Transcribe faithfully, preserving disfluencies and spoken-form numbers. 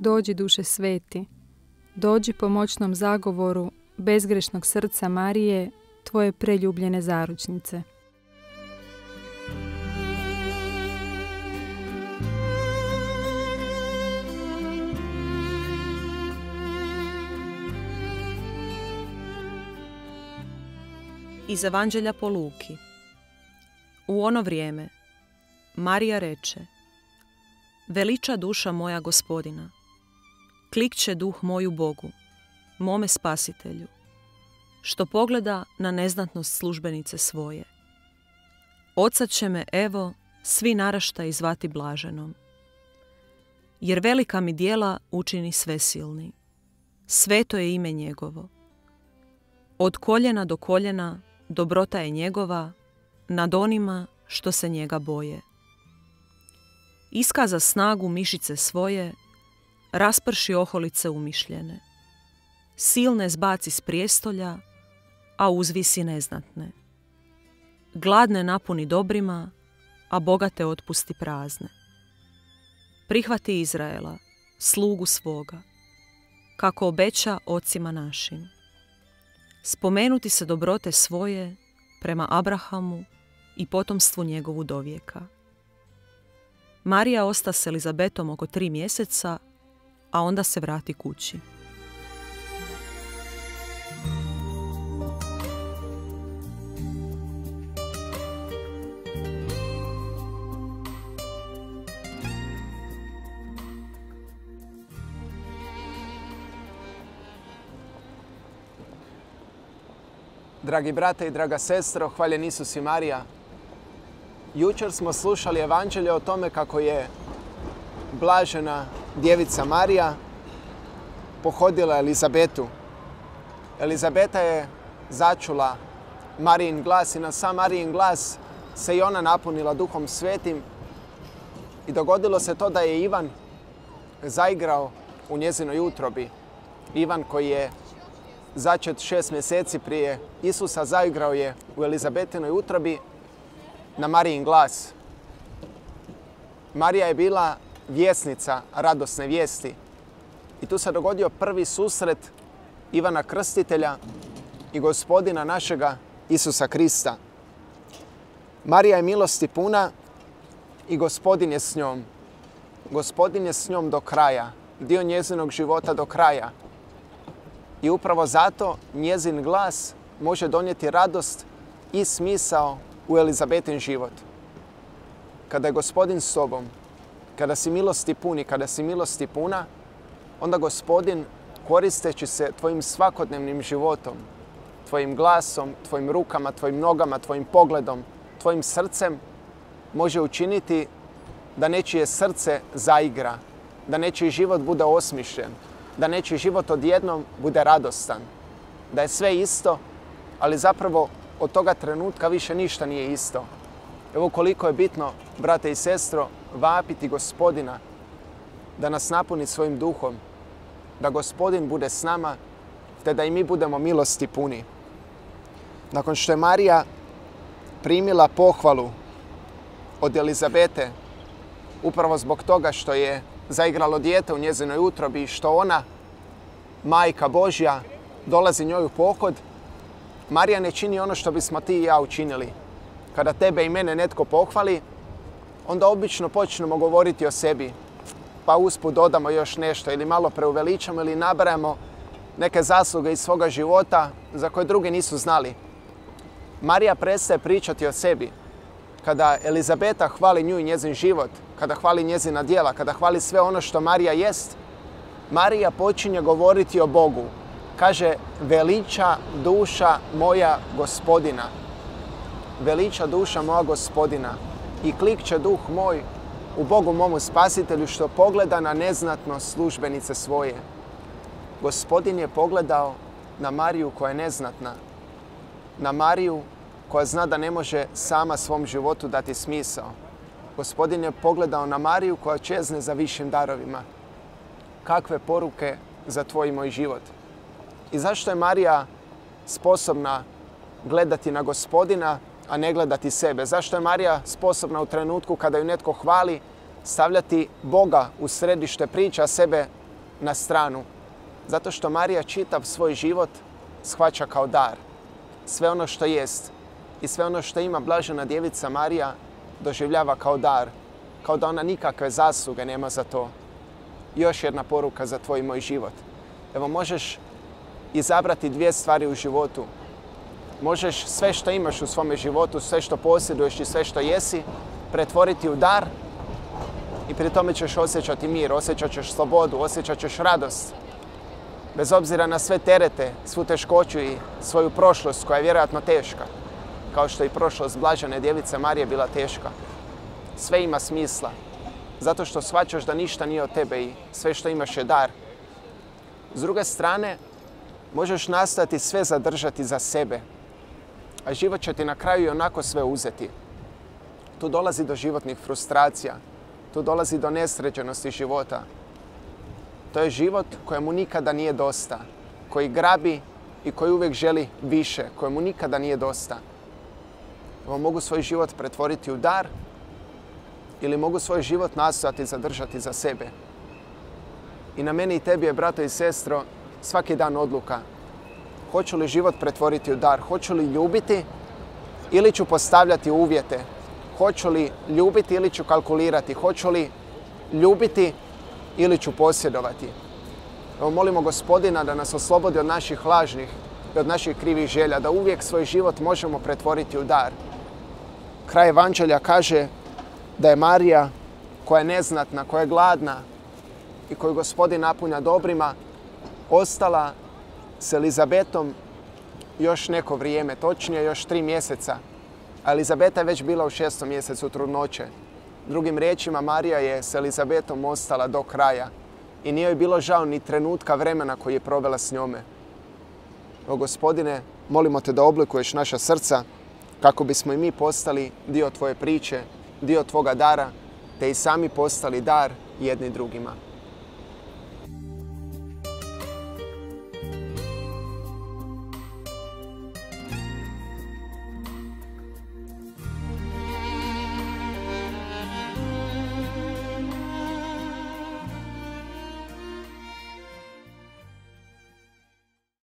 Dođi, duše sveti, dođi po moćnom zagovoru bezgrešnog srca Marije, tvoje preljubljene zaručnice. Iz Evanđelja po Luki. U ono vrijeme Marija reče: Veliča duša moja Gospodina, klikće duh moju Bogu, mome spasitelju, što pogleda na neznatnost službenice svoje. Odsad će me, evo, svi naraštaji zvati blaženom. Jer velika mi djela učini svesilni, sveto je ime njegovo. Od koljena do koljena dobrota je njegova nad onima što se njega boje. Iskaza snagu mišice svoje, rasprši oholice umišljene. Silne zbaci s prijestolja, a uzvisi neznatne. Gladne napuni dobrima, a bogate otpusti prazne. Prihvati Izraela, slugu svoga, kako obeća ocima našim. Spomenuti se dobrote svoje prema Abrahamu i potomstvu njegovu dovijeka. Marija osta s Elizabetom oko tri mjeseca, a onda se vrati kući. Dragi brate i draga sestro, hvaljen Isus i Marija. Jučer smo slušali evanđelje o tome kako je blažena djevica Marija pohodila Elizabetu. Elizabeta je začula Marijin glas i na sam Marijin glas se i ona napunila Duhom Svetim i dogodilo se to da je Ivan zaigrao u njezinoj utrobi. Ivan koji je začet šest mjeseci prije Isusa zaigrao je u Elizabetinoj utrobi na Marijin glas. Marija je bila vjesnica radosne vijesti i tu se dogodio prvi susret Ivana Krstitelja i Gospodina našega Isusa Krista. Marija je milosti puna i Gospodin je s njom. Gospodin je s njom do kraja, dio njezinog života do kraja. I upravo zato njezin glas može donijeti radost i smisao u Elizabetin život. Kada je Gospodin s tobom, kada si milosti puni, kada si milosti puna, onda Gospodin, koristeći se tvojim svakodnevnim životom, tvojim glasom, tvojim rukama, tvojim nogama, tvojim pogledom, tvojim srcem, može učiniti da nečije srce zaigra, da nečiji život bude osmišljen, da nečiji život odjednom bude radostan, da je sve isto, ali zapravo od toga trenutka više ništa nije isto. Evo koliko je bitno, brate i sestro, vapiti Gospodina da nas napuni svojim duhom, da Gospodin bude s nama, te da i mi budemo milosti puni. Nakon što je Marija primila pohvalu od Elizabete, upravo zbog toga što je zaigralo dijete u njezinoj utrobi i što ona, Majka Božja, dolazi njoj u pohod, Marija ne čini ono što bismo ti i ja učinili. Kada tebe i mene netko pohvali, onda obično počnemo govoriti o sebi, pa usput dodamo još nešto ili malo preuveličamo ili nabrajamo neke zasluge iz svoga života za koje drugi nisu znali. Marija prestaje pričati o sebi. Kada Elizabeta hvali nju i njezin život, kada hvali njezina djela, kada hvali sve ono što Marija jest, Marija počinje govoriti o Bogu. Kaže, veliča duša moja Gospodina. Veliča duša moja Gospodina i klikće duh moj u Bogu momu spasitelju što pogleda na neznatnost službenice svoje. Gospodin je pogledao na Mariju koja je neznatna, na Mariju koja zna da ne može sama svom životu dati smisao. Gospodin je pogledao na Mariju koja čezne za višim darovima. Kakve poruke za tvoj i moj život. I zašto je Marija sposobna gledati na Gospodina, a ne gledati sebe? Zašto je Marija sposobna u trenutku kada ju netko hvali stavljati Boga u središte priče, a sebe na stranu. Zato što Marija čitav svoj život shvaća kao dar. Sve ono što jest i sve ono što ima blažena djevica Marija doživljava kao dar. Kao da ona nikakve zasluge nema za to. Još jedna poruka za tvoj i moj život. Evo, možeš izabrati dvije stvari u životu. Možeš sve što imaš u svome životu, sve što posjeduješ i sve što jesi, pretvoriti u dar i pri tome ćeš osjećati mir, osjećat ćeš slobodu, osjećat ćeš radost. Bez obzira na sve terete, svu teškoću i svoju prošlost koja je vjerojatno teška. Kao što i prošlost blažene djevice Marije bila teška. Sve ima smisla. Zato što shvaćaš da ništa nije od tebe i sve što imaš je dar. S druge strane, možeš nastojati sve zadržati za sebe. A život će ti na kraju i onako sve uzeti. Tu dolazi do životnih frustracija. Tu dolazi do nesređenosti života. To je život kojemu nikada nije dosta. Koji grabi i koji uvijek želi više. Kojemu nikada nije dosta. Evo, mogu svoj život pretvoriti u dar ili mogu svoj život nastojati zadržati za sebe. I na meni i tebi je, brato i sestro, svaki dan odluka. Hoću li život pretvoriti u dar? Hoću li ljubiti ili ću postavljati uvjete? Hoću li ljubiti ili ću kalkulirati? Hoću li ljubiti ili ću posjedovati? Evo, molimo Gospodina da nas oslobodi od naših lažnih i od naših krivih želja, da uvijek svoj život možemo pretvoriti u dar. Kraj evanđelja kaže da je Marija, koja je neznatna, koja je gladna i koju Gospodin napunja dobrima, ostala s Elizabetom još neko vrijeme, točnije još tri mjeseca. A Elizabeta je već bila u šestom mjesecu trudnoće. Drugim riječima, Marija je s Elizabetom ostala do kraja i nije joj bilo žao ni trenutka vremena koji je provela s njome. O Gospodine, molimo te da oblikuješ naša srca kako bismo i mi postali dio tvoje priče, dio tvoga dara, te i sami postali dar jedni drugima.